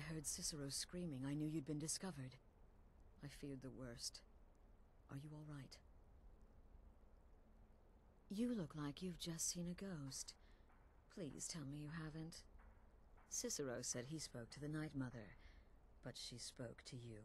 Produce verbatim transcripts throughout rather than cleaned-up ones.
heard Cicero screaming, I knew you'd been discovered. I feared the worst. Are you all right? You look like you've just seen a ghost. Please tell me you haven't. Cicero said he spoke to the Night Mother, but she spoke to you?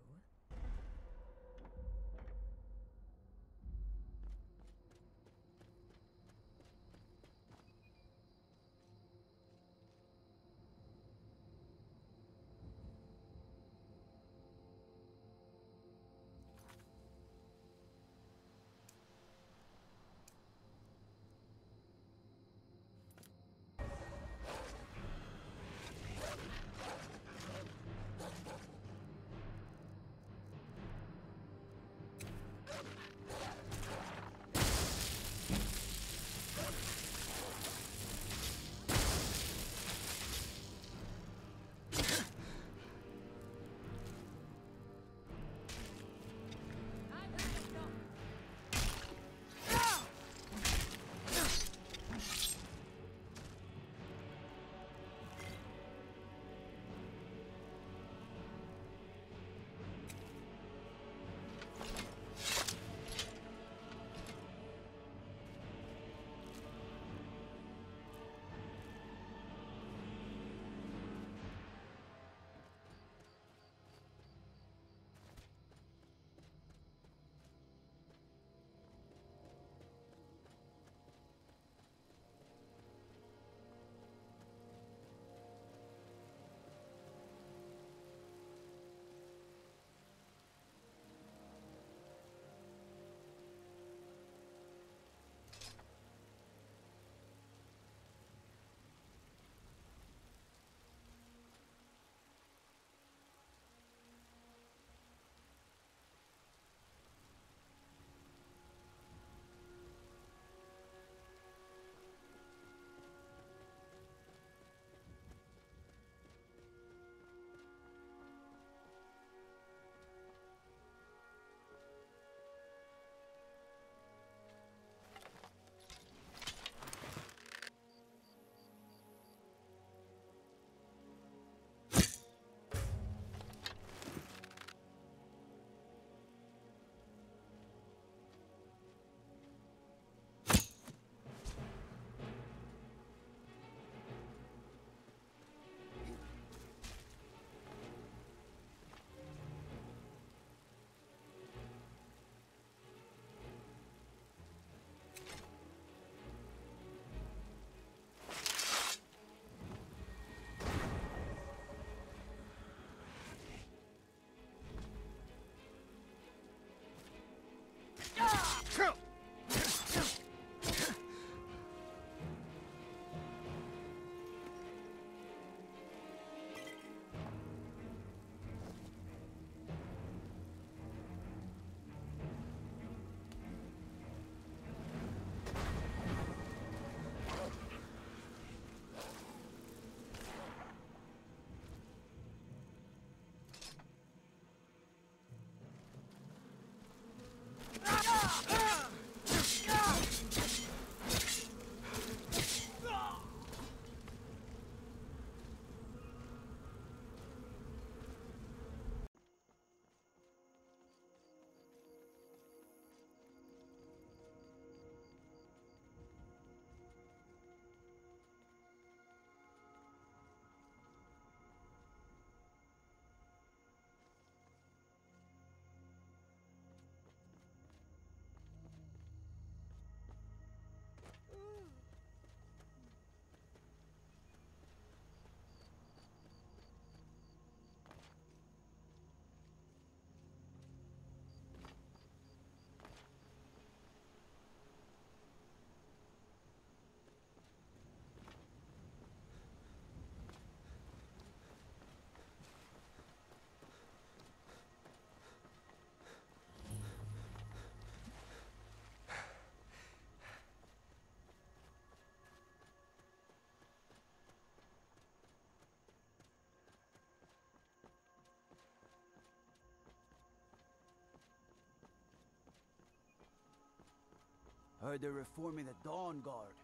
Heard they're reforming the Dawn Guard.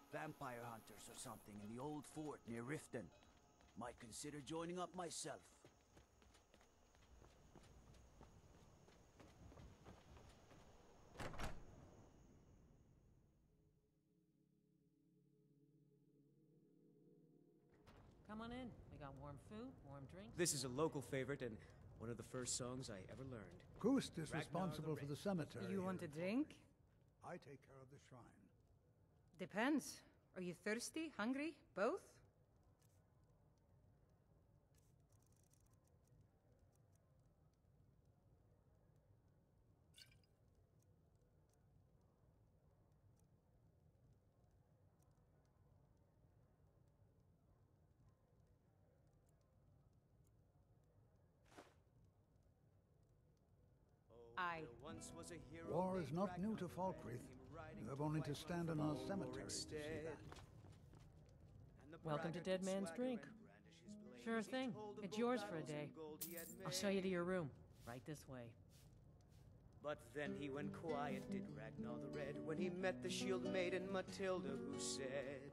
Vampire hunters or something in the old fort near Riften. Might consider joining up myself. Come on in. We got warm food, warm drinks. This is a local favorite and one of the first songs I ever learned. Ghost is Ragnar responsible the for the cemetery. You want a drink? I take care of the shrine. Depends. Are you thirsty, hungry, both? I. War is not new to Falkreath. You have only to stand in our cemetery to see that. Welcome to Dead Man's Drink. Sure thing. It's yours for a day. I'll show you to your room. Right this way. But then he went quiet, did Ragnar the Red, when he met the shield maiden Matilda, who said,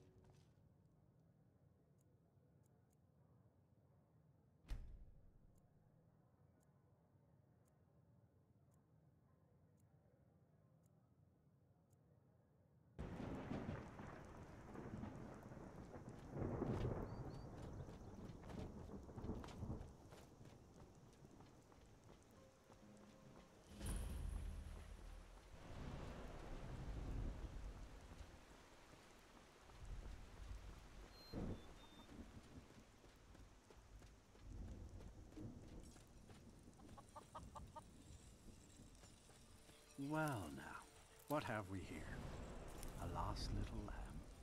Well now, what have we here? A lost little lamb.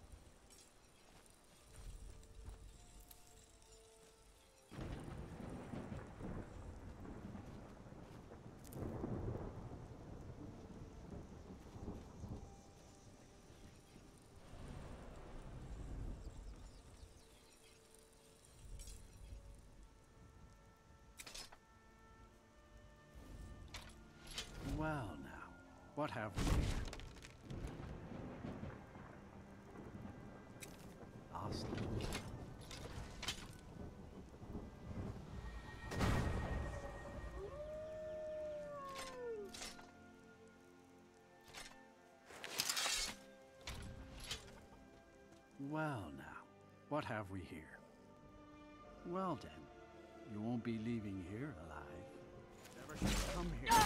Well now, what have we here? Lost little lamb. Well now, what have we here? Well then, you won't be leaving here alive. Never should have come here.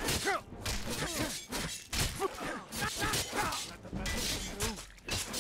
Let the best of them move.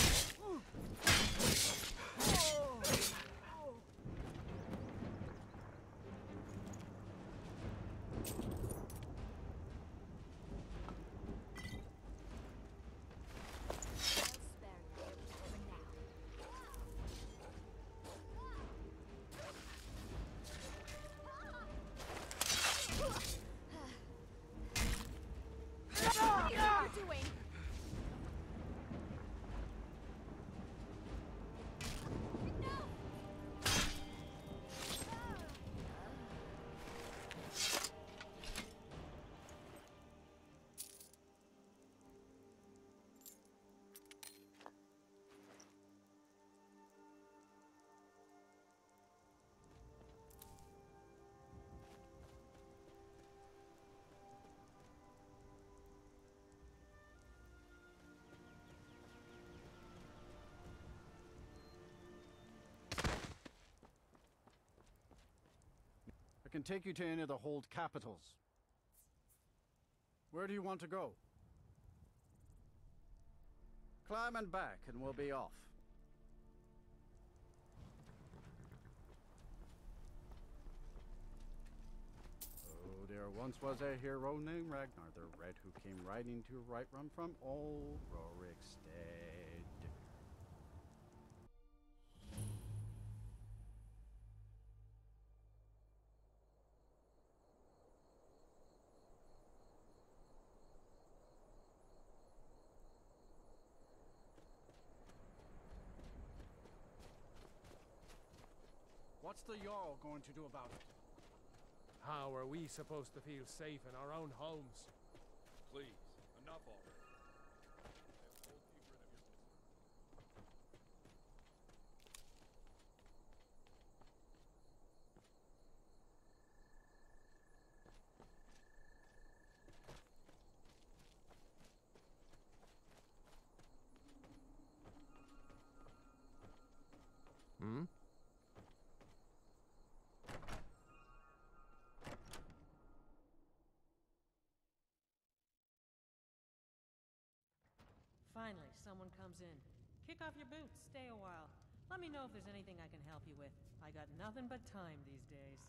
I can take you to any of the hold capitals. Where do you want to go? Climb and back and we'll be off. Oh, there once was a hero named Ragnar the Red who came riding to right run from old Rorikstead. What's the Jarl going to do about it? How are we supposed to feel safe in our own homes? Please, enough already. I'll hold you rid of your Hmm? Finally, someone comes in. Kick off your boots, stay a while. Let me know if there's anything I can help you with. I got nothing but time these days.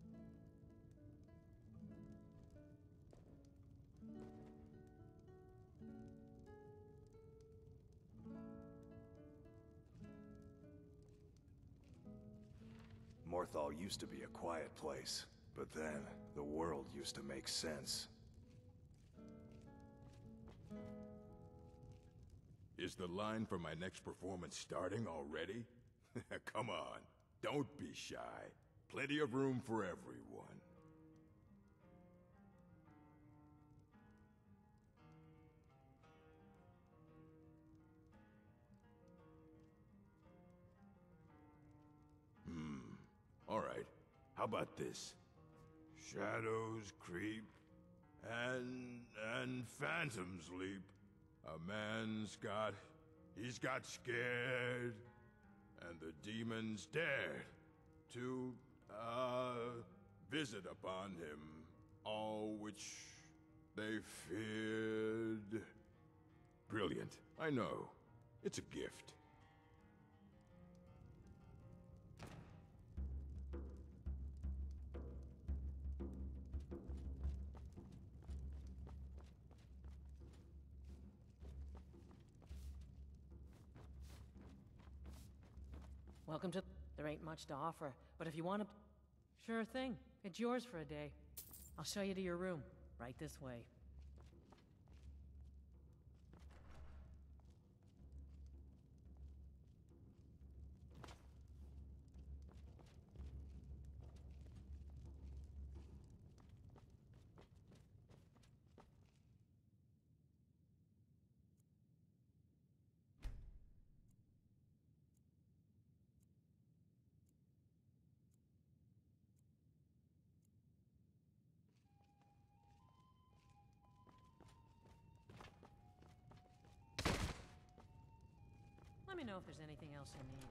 Morthal used to be a quiet place, but then the world used to make sense. Is the line for my next performance starting already? Come on, don't be shy. Plenty of room for everyone. Hmm, alright. How about this? Shadows creep, and... and phantoms leap. A man's got... he's got scared, and the demons dared to, uh, visit upon him all which they feared. Brilliant, I know. It's a gift. Welcome to... There ain't much to offer, but if you want to... Sure thing. It's yours for a day. I'll show you to your room. Right this way. Let me know if there's anything else you need.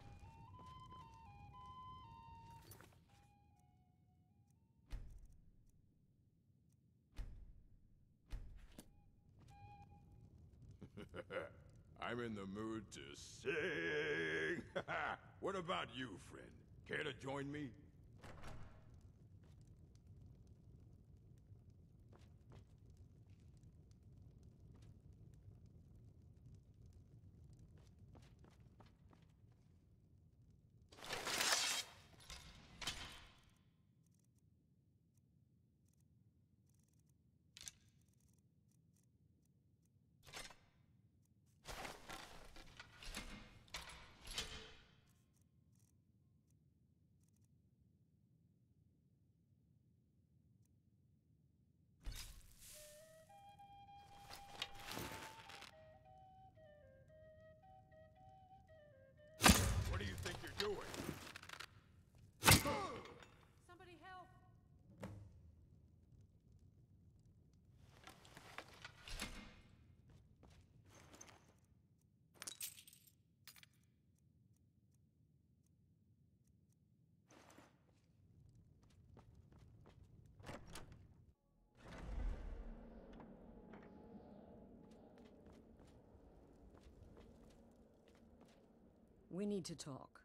I'm in the mood to sing. What about you, friend? Care to join me? What do you think you're doing? Somebody help! We need to talk.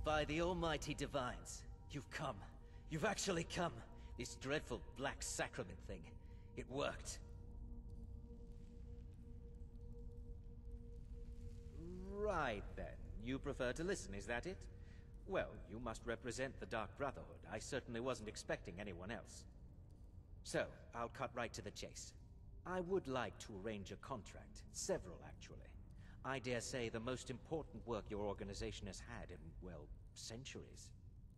By the almighty divines, you've come. You've actually come. This dreadful black sacrament thing. It worked. Right then. You prefer to listen, is that it? Well, you must represent the Dark Brotherhood. I certainly wasn't expecting anyone else. So, I'll cut right to the chase. I would like to arrange a contract. Several, actually. I dare say the most important work your organization has had in, well, centuries.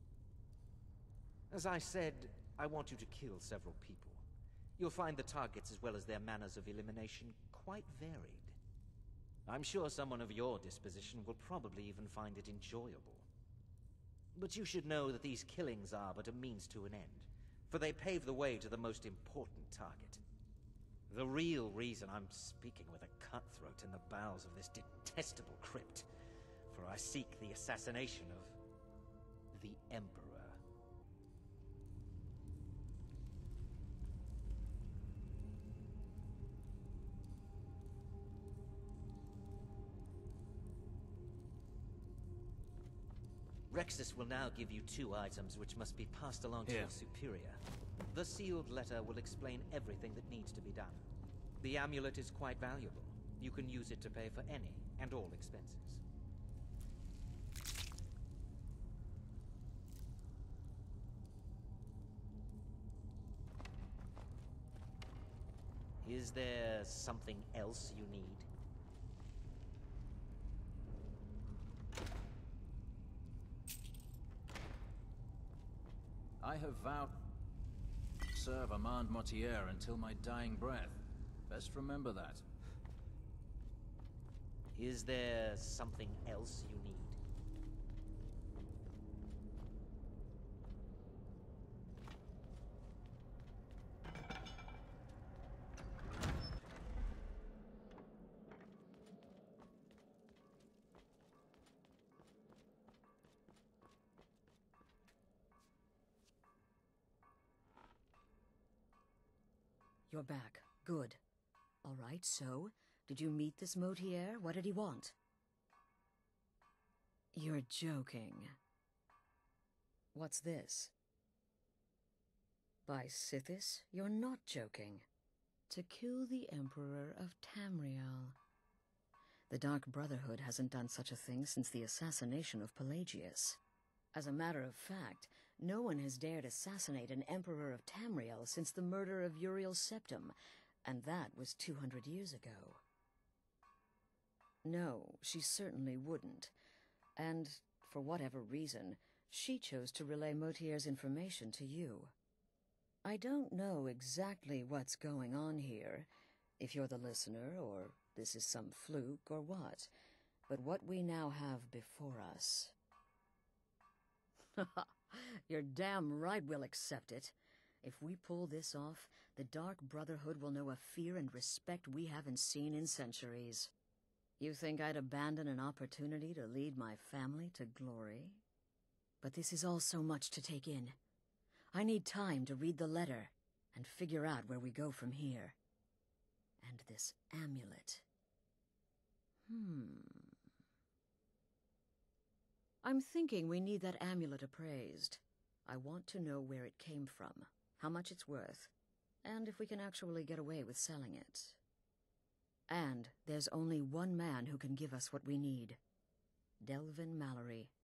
As I said, I want you to kill several people. You'll find the targets as well as their manners of elimination quite varied. I'm sure someone of your disposition will probably even find it enjoyable. But you should know that these killings are but a means to an end, for they pave the way to the most important target. The real reason I'm speaking with a cutthroat in the bowels of this detestable crypt, for I seek the assassination of the Emperor. Rexus will now give you two items which must be passed along to Here. your superior. The sealed letter will explain everything that needs to be done. The amulet is quite valuable. You can use it to pay for any and all expenses. Is there something else you need? I have vowed to serve Armand Mortier until my dying breath. Best remember that. Is there something else you need? You're back. Good. All right, so, did you meet this Motier? What did he want? You're joking. What's this? By Sithis, you're not joking. To kill the Emperor of Tamriel. The Dark Brotherhood hasn't done such a thing since the assassination of Pelagius. As a matter of fact, no one has dared assassinate an Emperor of Tamriel since the murder of Uriel Septim, and that was two hundred years ago. No, she certainly wouldn't. And, for whatever reason, she chose to relay Motier's information to you. I don't know exactly what's going on here, if you're the listener, or this is some fluke, or what, but what we now have before us... You're damn right we'll accept it. If we pull this off, the Dark Brotherhood will know a fear and respect we haven't seen in centuries. You think I'd abandon an opportunity to lead my family to glory? But this is all so much to take in. I need time to read the letter and figure out where we go from here. And this amulet. Hmm... I'm thinking we need that amulet appraised. I want to know where it came from, how much it's worth, and if we can actually get away with selling it. And there's only one man who can give us what we need. Delvin Mallory,